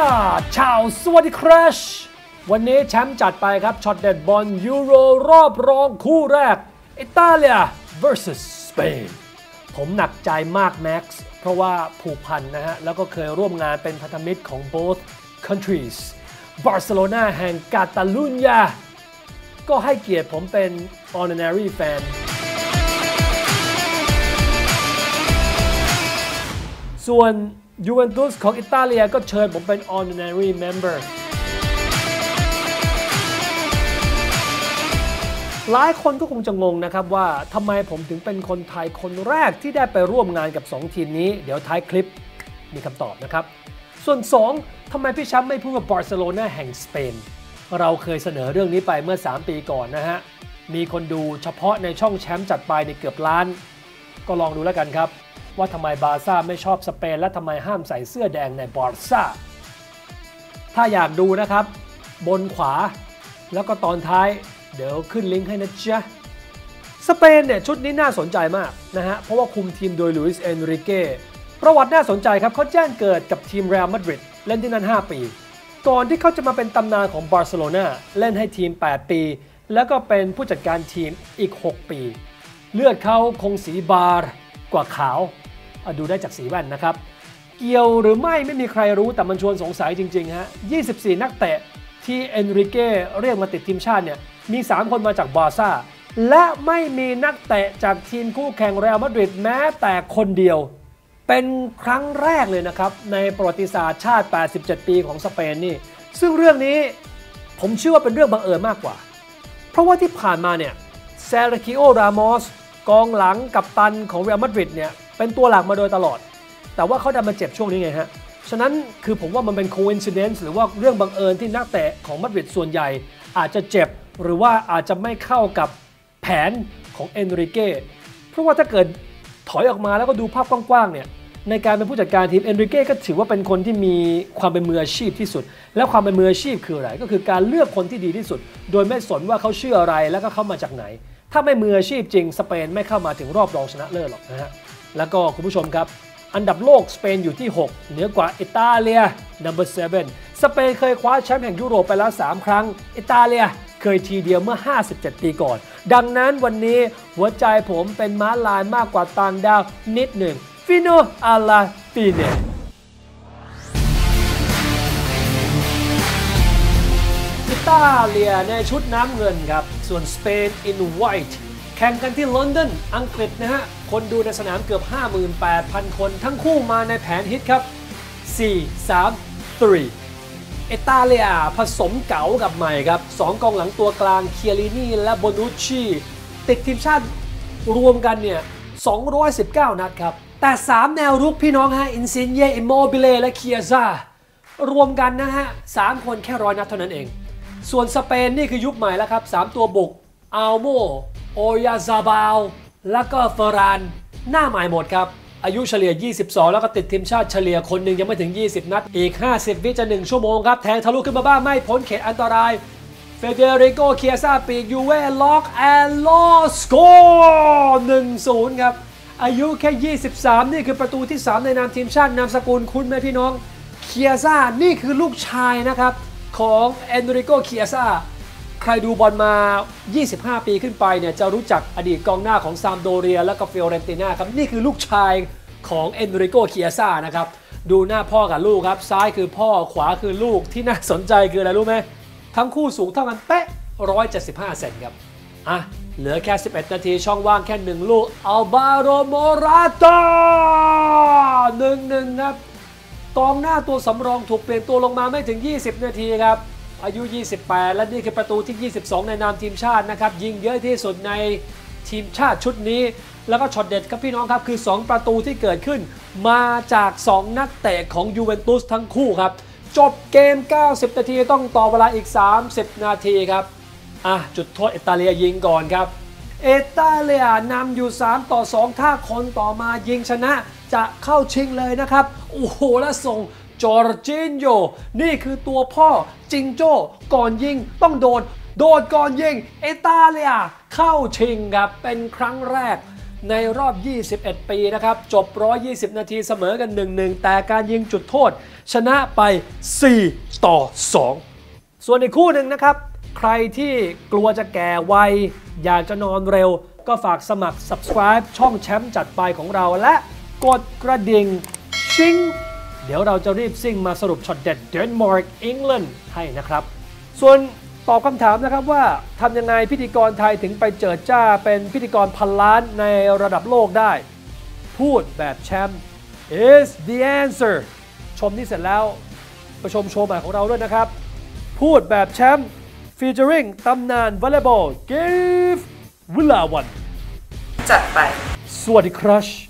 ชาวสวัสดีครับวันนี้แชมป์จัดไปครับช็อตเด็ดบอลยูโรรอบรองคู่แรกอิตาเลีย vs สเปนผมหนักใจมากแม็กซ์เพราะว่าผูกพันนะฮะแล้วก็เคยร่วมงานเป็นพันธมิตรของ both countries บาร์เซโลนาแห่งกาตาลุญญาก็ให้เกียรติผมเป็น honorary fan ส่วนยูเวนตุสของอิตาเลียก็เชิญผมเป็น honorary member หลายคนก็คงจะงงนะครับว่าทำไมผมถึงเป็นคนไทยคนแรกที่ได้ไปร่วมงานกับ2ทีมนี้เดี๋ยวท้ายคลิปมีคำตอบนะครับส่วน2ทำไมพี่แชมป์ไม่พูดว่าบาร์เซโลนาแห่งสเปนเราเคยเสนอเรื่องนี้ไปเมื่อ3ปีก่อนนะฮะมีคนดูเฉพาะในช่องแชมป์จัดไปในเกือบล้านก็ลองดูแล้วกันครับว่าทำไมบาร์ซ่าไม่ชอบสเปนและทำไมห้ามใส่เสื้อแดงในบาร์ซ่าถ้าอยากดูนะครับบนขวาแล้วก็ตอนท้ายเดี๋ยวขึ้นลิงก์ให้นะจ๊ะสเปนเนี่ยชุดนี้น่าสนใจมากนะฮะเพราะว่าคุมทีมโดยลุยส์เอนริเก้ประวัติน่าสนใจครับเขาแจ้งเกิดกับทีมเรอัลมาดริดเล่นที่นั่น5ปีก่อนที่เขาจะมาเป็นตำนานของบาร์เซโลนาเล่นให้ทีม8ปีแล้วก็เป็นผู้จัดการทีมอีก6ปีเลือดเขาคงสีบาร์กว่าขาวดูได้จากสีแว่นนะครับเกี่ยวหรือไม่มีใครรู้แต่มันชวนสงสัยจริงๆฮะ24นักเตะที่เอนริเก้เรียกมาติดทีมชาติเนี่ยมี3คนมาจากบาร์ซ่าและไม่มีนักเตะจากทีมคู่แข่งเรอัลมาดริดแม้แต่คนเดียวเป็นครั้งแรกเลยนะครับในประวัติศาสตร์ชาติ87ปีของสเปนนี่ซึ่งเรื่องนี้ผมเชื่อว่าเป็นเรื่องบังเอิญมากกว่าเพราะว่าที่ผ่านมาเนี่ยเซอร์คิโอ รามอสกองหลังกัปตันของเรอัลมาดริดเนี่ยเป็นตัวหลักมาโดยตลอดแต่ว่าเขาดันมาเจ็บช่วงนี้ไงฮะฉะนั้นคือผมว่ามันเป็น coincidence หรือว่าเรื่องบังเอิญที่นักเตะของมาดริดส่วนใหญ่อาจจะเจ็บหรือว่าอาจจะไม่เข้ากับแผนของเอนริเก้เพราะว่าถ้าเกิดถอยออกมาแล้วก็ดูภาพกว้างๆเนี่ยในการเป็นผู้จัดการทีมเอนริเก้ก็ถือว่าเป็นคนที่มีความเป็นมืออาชีพที่สุดและความเป็นมืออาชีพคืออะไรก็คือการเลือกคนที่ดีที่สุดโดยไม่สนว่าเขาชื่ออะไรแล้วก็เข้ามาจากไหนถ้าไม่มืออาชีพจริงสเปนไม่เข้ามาถึงรอบรองชนะเลิศหรอกนะฮะแล้วก็คุณผู้ชมครับอันดับโลกสเปนอยู่ที่6เหนือกว่าอิตาเลีย number 7 สเปนเคยคว้าแชมป์แห่งยุโรปไปแล้ว3ครั้งอิตาเลียเคยทีเดียวเมื่อ57ปีก่อนดังนั้นวันนี้หัวใจผมเป็นม้าลายมากกว่าต่างดาวนิดหนึ่งฟิโนอาลาฟิเนอิตาเลียในชุดน้ำเงินครับส่วนสเปน in white แข่งกันที่ลอนดอนอังกฤษนะฮะคนดูในสนามเกือบ 58,000 คนทั้งคู่มาในแผนฮิตครับ 4-3-3 อิตาเลียผสมเก๋ากับใหม่ครับ2กองหลังตัวกลางเคียรินีและโบนูชชีติดทีมชาติรวมกันเนี่ย219 นัดครับแต่3แนวรุกพี่น้องฮะอินซินเย อิมโมบิเลและเคียซ่ารวมกันนะฮะ3คนแค่100 นัดเท่านั้นเองส่วนสเปนนี่คือยุคใหม่แล้วครับ3ตัวบุกอัลโมโอยาซาบาลแล้วก็เฟอรานหน้าใหม่หมดครับอายุเฉลี่ย22แล้วก็ติดทีมชาติเฉลี่ยคนหนึ่งยังไม่ถึง20นัดอีก50วิจะ1ชั่วโมงครับแทงทะลุขึ้นมาบ้างไม่พ้นเขตอันตรายเฟเดริโกเคียซ่าปีกยูเว่ล็อกแอนด์ลอสโกร์ 1-0 ครับอายุแค่23นี่คือประตูที่3ในนามทีมชาตินามสกุลคุ้นไหมพี่น้องเคียซ่านี่คือลูกชายนะครับของเอนริโกเคียซ่าใครดูบอลมา25ปีขึ้นไปเนี่ยจะรู้จักอดีตกองหน้าของซามโดเรียและก็ฟิโอเรนติน่าครับนี่คือลูกชายของเอนริโกเคียซ่านะครับดูหน้าพ่อกับลูกครับซ้ายคือพ่อขวาคือลูกที่น่าสนใจคืออะไรรู้ไหมทั้งคู่สูงเท่ากันเป๊ะ175 เซนครับเหลือแค่11นาทีช่องว่างแค่1ลูกอัลบาโรโมราตา 1-1 ครับกองหน้าตัวสำรองถูกเปลี่ยนตัวลงมาไม่ถึง20นาทีครับอายุ28และนี่คือประตูที่22ในนามทีมชาตินะครับยิงเยอะที่สุดในทีมชาติชุดนี้แล้วก็ช็อตเด็ดครับพี่น้องครับคือ2ประตูที่เกิดขึ้นมาจาก2นักเตะของยูเวนตุสทั้งคู่ครับจบเกม90นาทีต้องต่อเวลาอีก30นาทีครับจุดโทษอิตาเลียยิงก่อนครับอิตาเลียนำอยู่3-2ถ้าคนต่อมายิงชนะจะเข้าชิงเลยนะครับโอ้โหและส่งจอร์จินโญนี่คือตัวพ่อจิงโจ้ก่อนยิงต้องโดดก่อนยิงอิตาเลียเข้าชิงครับเป็นครั้งแรกในรอบ 21 ปีนะครับจบ 120 นาทีเสมอกัน 1-1 แต่การยิงจุดโทษชนะไป 4-2 ส่วนอีกคู่หนึ่งนะครับใครที่กลัวจะแก่วัยอยากจะนอนเร็วก็ฝากสมัคร subscribe ช่องแชมป์จัดไปของเราและกดกระดิ่งชิงเดี๋ยวเราจะรีบซิ่งมาสรุปช็อตเด็ดเดนมาร์กอังกฤษให้นะครับส่วนตอบคำถามนะครับว่าทำยังไงพิธีกรไทยถึงไปเจิดจ้าเป็นพิธีกรพันล้านในระดับโลกได้พูดแบบแชมป์ is the answer ชมนี่เสร็จแล้วไปชมโชว์ใหม่ของเราด้วยนะครับพูดแบบแชมป์ featuring ตำนานวอลเลย์บอลเกฟวิลาวันจัดไปสวัสดีครัช